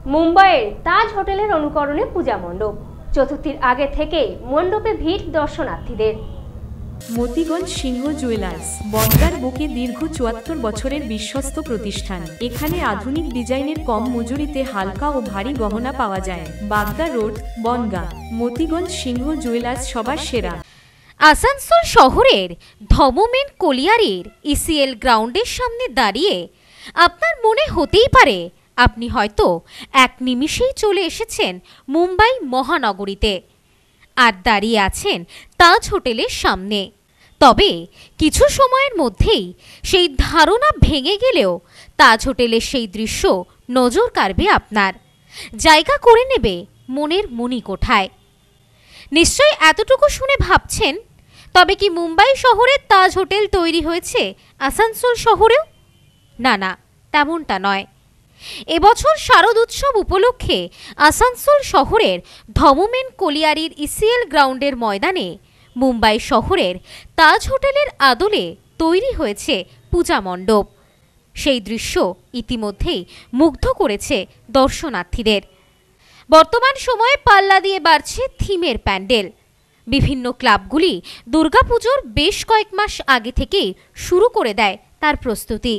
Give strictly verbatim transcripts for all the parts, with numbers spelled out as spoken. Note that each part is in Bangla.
মুম্বাইয়ের তাজ হোটেলের অনুকরণে পূজা মণ্ডপ। চতুর্থীর আগে থেকেই মণ্ডপে ভিড় দর্শনার্থীদের। মতিগঞ্জ সিংহ জুয়েলার্স বনগাঁর বুকে দীর্ঘ চুয়াত্তর বছরের বিশ্বস্ত প্রতিষ্ঠান। এখানে আধুনিক ডিজাইনের কম মজুরিতে হালকা ও ভারী গহনা পাওয়া যায়। বাগদা রোড, বনগাঁ। মতিগঞ্জ সিংহ জুয়েলার্স সবার সেরা। আসানসোল শহরের ধমমেন কলিয়ারির ইসিএল গ্রাউন্ডের সামনে দাঁড়িয়ে আপনার মনে হতেই পারে আপনি হয়তো এক নিমিষেই চলে এসেছেন মুম্বাই মহানগরীতে আর দাঁড়িয়ে আছেন তাজ হোটেলের সামনে। তবে কিছু সময়ের মধ্যেই সেই ধারণা ভেঙে গেলেও তাজ হোটেলের সেই দৃশ্য নজর কাড়বে আপনার, জায়গা করে নেবে মনের মণিকোঠায়। নিশ্চয়ই এতটুকু শুনে ভাবছেন, তবে কি মুম্বাই শহরে তাজ হোটেল তৈরি হয়েছে আসানসোল শহরেও? না না, তেমনটা নয়। এবছর শারদ উৎসব উপলক্ষে আসানসোল শহরের ধমমেন কলিয়ারির ইসিএল গ্রাউন্ডের ময়দানে মুম্বাই শহরের তাজ হোটেলের আদলে তৈরি হয়েছে পূজা মণ্ডপ। সেই দৃশ্য ইতিমধ্যেই মুগ্ধ করেছে দর্শনার্থীদের। বর্তমান সময়ে পাল্লা দিয়ে বাড়ছে থিমের প্যান্ডেল। বিভিন্ন ক্লাবগুলি দুর্গাপুজোর বেশ কয়েক মাস আগে থেকেই শুরু করে দেয় তার প্রস্তুতি।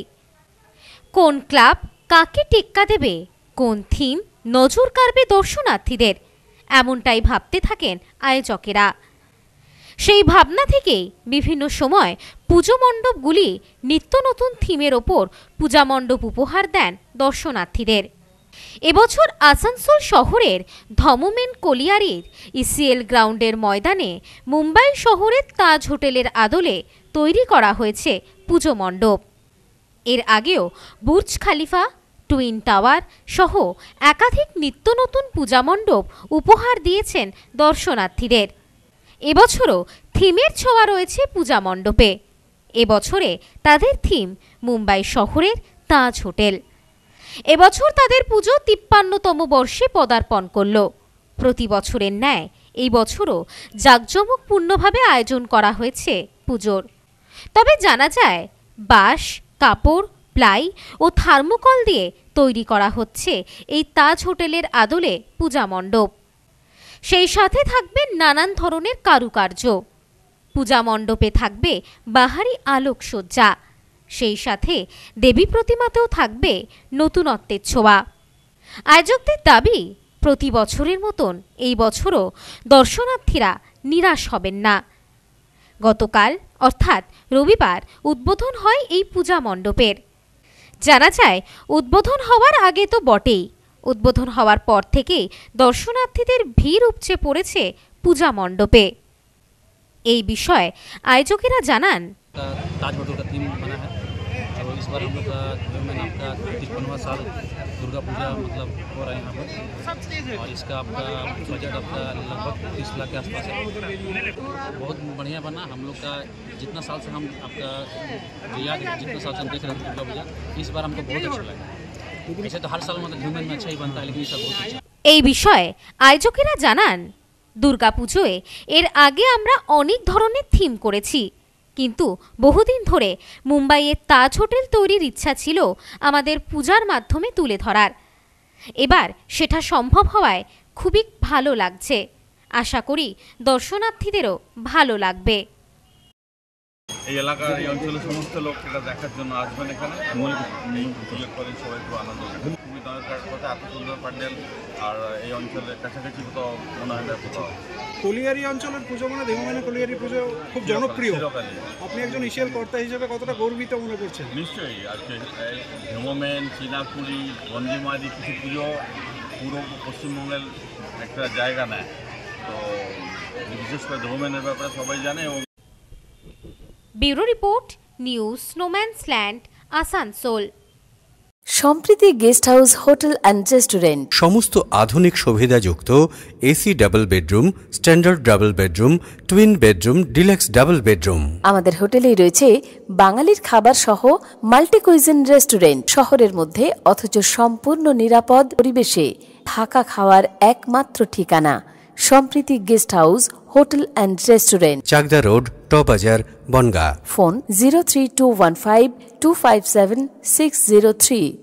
কোন ক্লাব কাকে টেক্কা দেবে, কোন থিম নজর কাড়বে দর্শনার্থীদের, এমনটাই ভাবতে থাকেন আয়োজকেরা। সেই ভাবনা থেকেই বিভিন্ন সময় পুজো মণ্ডপগুলি নিত্য নতুন থিমের ওপর পূজা মণ্ডপ উপহার দেন দর্শনার্থীদের। এবছর আসানসোল শহরের ধমমেন কলিয়ারির ইসিএল গ্রাউন্ডের ময়দানে মুম্বাই শহরের তাজ হোটেলের আদলে তৈরি করা হয়েছে পুজো মণ্ডপ। এর আগেও বুর্জ খালিফা, টুইন টাওয়ার সহ একাধিক নিত্য নতুন পূজা মণ্ডপ উপহার দিয়েছেন দর্শনার্থীদের। এবছরও থিমের ছোঁয়া রয়েছে পূজা মণ্ডপে। এবছরে তাদের থিম মুম্বাই শহরের তাজ হোটেল। এবছর তাদের পুজো তিপ্পান্নতম বর্ষে পদার্পণ করল। প্রতি বছরের ন্যায় এই বছরও জাঁকজমকপূর্ণভাবে আয়োজন করা হয়েছে পুজোর। তবে জানা যায় বাঁশ, কাপড়, প্লাই ও থার্মোকল দিয়ে তৈরি করা হচ্ছে এই তাজ হোটেলের আদলে পূজা মণ্ডপ। সেই সাথে থাকবে নানান ধরনের কারুকার্য। পূজা মণ্ডপে থাকবে বাহারি আলোকসজ্জা। সেই সাথে দেবী প্রতিমাতেও থাকবে নতুনত্বের ছোঁয়া। আয়োজকদের দাবি, প্রতি বছরের মতন এই বছরও দর্শনার্থীরা নিরাশ হবেন না। গতকাল অর্থাৎ রবিবার উদ্বোধন হয় এই পূজা মণ্ডপের। জানা যায় উদ্বোধন হওয়ার আগে তো বটেই, উদ্বোধন হওয়ার পর থেকেই দর্শনার্থীদের ভিড় উপচে পড়েছে পূজা মণ্ডপে। এই বিষয়ে আয়োজকেরা জানান, ताज होटल का थीम बना है और इस बार हम लोग का जो मैं नाम का तिरपनवा साल दुर्गा पूजा मतलब हो रहा है यहाँ पर, और इसका आपका बजट आपका लगभग तीस लाख के आसपास है। बहुत बढ़िया बना। हम लोग का जितना साल से हम आपका याद जितना साल से हम देख रहे हैं दुर्गा पूजा, इस बार हमको बहुत अच्छा लगा। वैसे तो हर साल मतलब झूमन में अच्छा ही बनता है, लेकिन इस साल बहुत अच्छा। এই বিষয়ে আয়োজকেরা জানান, দুর্গাপুজোয় এর আগে আমরা অনেক ধরনের থিম করেছি, কিন্তু বহুদিন ধরে মুম্বাইয়ের তাজ হোটেল তৈরির ইচ্ছা ছিল আমাদের পূজার মাধ্যমে তুলে ধরার। এবার সেটা সম্ভব হওয়ায় খুবই ভালো লাগছে। আশা করি দর্শনার্থীদেরও ভালো লাগবে। এই এলাকার এই অঞ্চলের সমস্ত লোক এটা দেখার জন্য আসবেন এখানে। পুজো করেন সবাই, খুব আনন্দ করেন। খুবই দরকার কথা, এত সুন্দর প্যান্ডেল আর এই অঞ্চলের কাছাকাছি কোথাও মনে হয় না কোথাও। কলিয়ারি অঞ্চলের পুজো মানে ধমমেন কলিয়ারি পুজো খুব জনপ্রিয়। আপনি একজন ইসিএল কর্তা হিসেবে কতটা গর্বিত মনে করছেন? নিশ্চয়ই। আজকে ধমমেন, চীনাকুড়ি, গঞ্জিমাদি কিছু পুজো পুরো পশ্চিমবঙ্গের একটা জায়গা নেয়, তো বিশেষ করে ধমমেনের ব্যাপারে সবাই জানে। এবং ব্যুরো রিপোর্ট, নিউজ স্নোম্যান্সল্যান্ড, Asansol. Sampriti guest house hotel and restaurant. সমস্ত আধুনিক সুবিধাযুক্ত AC double bedroom, standard double bedroom, twin bedroom, deluxe double bedroom. আমাদের হোটেলেই রয়েছে বাঙালির খাবার সহ মাল্টি কুইজিন রেস্টুরেন্ট। শহরের মধ্যে অথচ সম্পূর্ণ নিরাপদ পরিবেশে থাকা খাওয়ার একমাত্র ঠিকানা Sampriti guest house hotel and restaurant, Chakdah road, টবাজার, Bangaon. Phone zero three two one five two five seven six zero three.